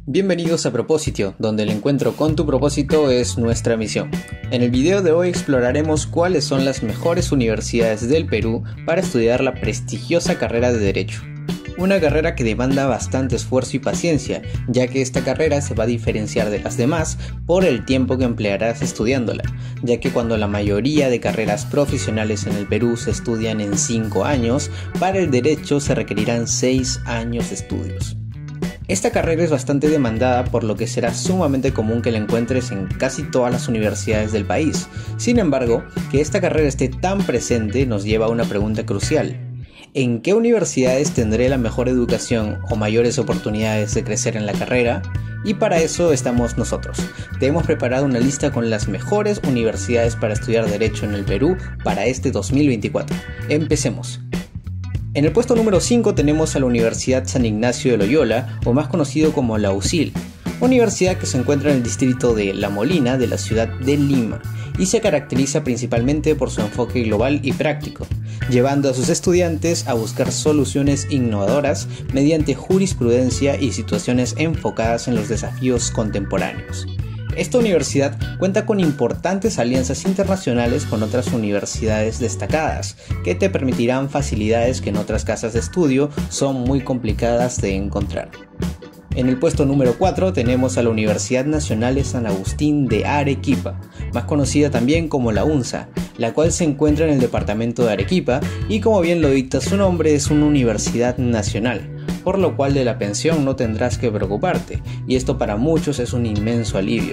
Bienvenidos a Propósito, donde el encuentro con tu propósito es nuestra misión. En el video de hoy exploraremos cuáles son las mejores universidades del Perú para estudiar la prestigiosa carrera de Derecho. Una carrera que demanda bastante esfuerzo y paciencia, ya que esta carrera se va a diferenciar de las demás por el tiempo que emplearás estudiándola, ya que cuando la mayoría de carreras profesionales en el Perú se estudian en 5 años, para el Derecho se requerirán 6 años de estudios. Esta carrera es bastante demandada, por lo que será sumamente común que la encuentres en casi todas las universidades del país. Sin embargo, que esta carrera esté tan presente nos lleva a una pregunta crucial. ¿En qué universidades tendré la mejor educación o mayores oportunidades de crecer en la carrera? Y para eso estamos nosotros. Te hemos preparado una lista con las mejores universidades para estudiar Derecho en el Perú para este 2024. Empecemos. En el puesto número 5 tenemos a la Universidad San Ignacio de Loyola, o más conocido como la USIL, universidad que se encuentra en el distrito de La Molina de la ciudad de Lima, y se caracteriza principalmente por su enfoque global y práctico, llevando a sus estudiantes a buscar soluciones innovadoras mediante jurisprudencia y situaciones enfocadas en los desafíos contemporáneos. Esta universidad cuenta con importantes alianzas internacionales con otras universidades destacadas, que te permitirán facilidades que en otras casas de estudio son muy complicadas de encontrar. En el puesto número 4 tenemos a la Universidad Nacional de San Agustín de Arequipa, más conocida también como la UNSA, la cual se encuentra en el departamento de Arequipa y, como bien lo dicta su nombre, es una universidad nacional, por lo cual de la pensión no tendrás que preocuparte, y esto para muchos es un inmenso alivio.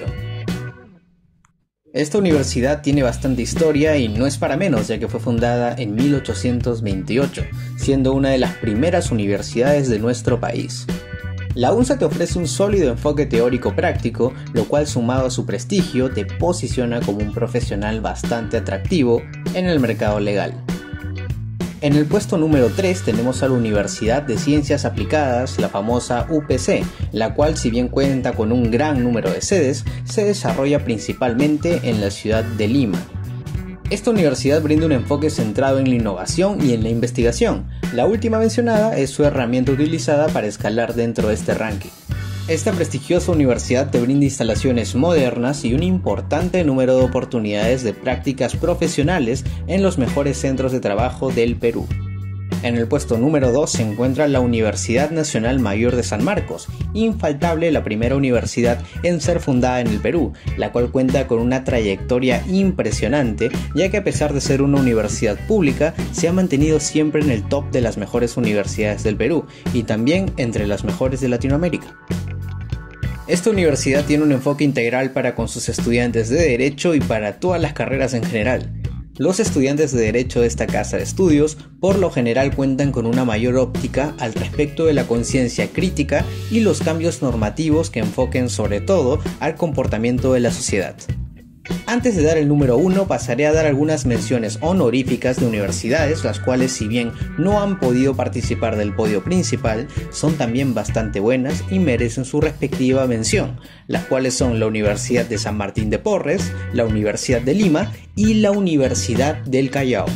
Esta universidad tiene bastante historia y no es para menos, ya que fue fundada en 1828, siendo una de las primeras universidades de nuestro país. La UNSA te ofrece un sólido enfoque teórico práctico, lo cual, sumado a su prestigio, te posiciona como un profesional bastante atractivo en el mercado legal. En el puesto número 3 tenemos a la Universidad de Ciencias Aplicadas, la famosa UPC, la cual, si bien cuenta con un gran número de sedes, se desarrolla principalmente en la ciudad de Lima. Esta universidad brinda un enfoque centrado en la innovación y en la investigación. La última mencionada es su herramienta utilizada para escalar dentro de este ranking. Esta prestigiosa universidad te brinda instalaciones modernas y un importante número de oportunidades de prácticas profesionales en los mejores centros de trabajo del Perú. En el puesto número 2 se encuentra la Universidad Nacional Mayor de San Marcos, infaltable la primera universidad en ser fundada en el Perú, la cual cuenta con una trayectoria impresionante, ya que a pesar de ser una universidad pública, se ha mantenido siempre en el top de las mejores universidades del Perú y también entre las mejores de Latinoamérica. Esta universidad tiene un enfoque integral para con sus estudiantes de Derecho y para todas las carreras en general. Los estudiantes de Derecho de esta casa de estudios por lo general cuentan con una mayor óptica al respecto de la conciencia crítica y los cambios normativos que enfoquen sobre todo al comportamiento de la sociedad. Antes de dar el número 1 pasaré a dar algunas menciones honoríficas de universidades, las cuales, si bien no han podido participar del podio principal, son también bastante buenas y merecen su respectiva mención, las cuales son la Universidad de San Martín de Porres, la Universidad de Lima y la Universidad del Callao.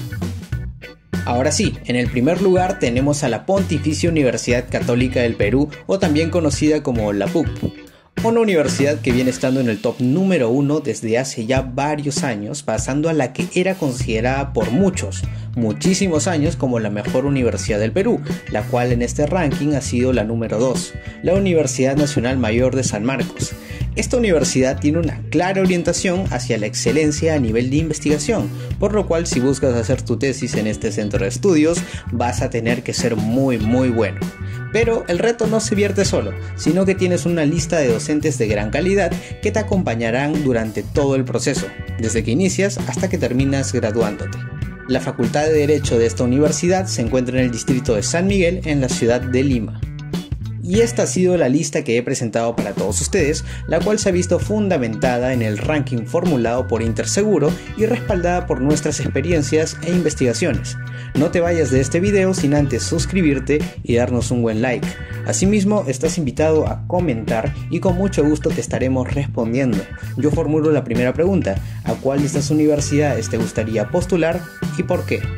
Ahora sí, en el primer lugar tenemos a la Pontificia Universidad Católica del Perú, o también conocida como la PUC. Una universidad que viene estando en el top número 1 desde hace ya varios años, pasando a la que era considerada por muchísimos años como la mejor universidad del Perú, la cual en este ranking ha sido la número 2, la Universidad Nacional Mayor de San Marcos. Esta universidad tiene una clara orientación hacia la excelencia a nivel de investigación, por lo cual si buscas hacer tu tesis en este centro de estudios, vas a tener que ser muy bueno. Pero el reto no se vierte solo, sino que tienes una lista de docentes de gran calidad que te acompañarán durante todo el proceso, desde que inicias hasta que terminas graduándote. La Facultad de Derecho de esta universidad se encuentra en el distrito de San Miguel, en la ciudad de Lima. Y esta ha sido la lista que he presentado para todos ustedes, la cual se ha visto fundamentada en el ranking formulado por Interseguro y respaldada por nuestras experiencias e investigaciones. No te vayas de este video sin antes suscribirte y darnos un buen like. Asimismo, estás invitado a comentar y con mucho gusto te estaremos respondiendo. Yo formulo la primera pregunta: ¿a cuál de estas universidades te gustaría postular y por qué?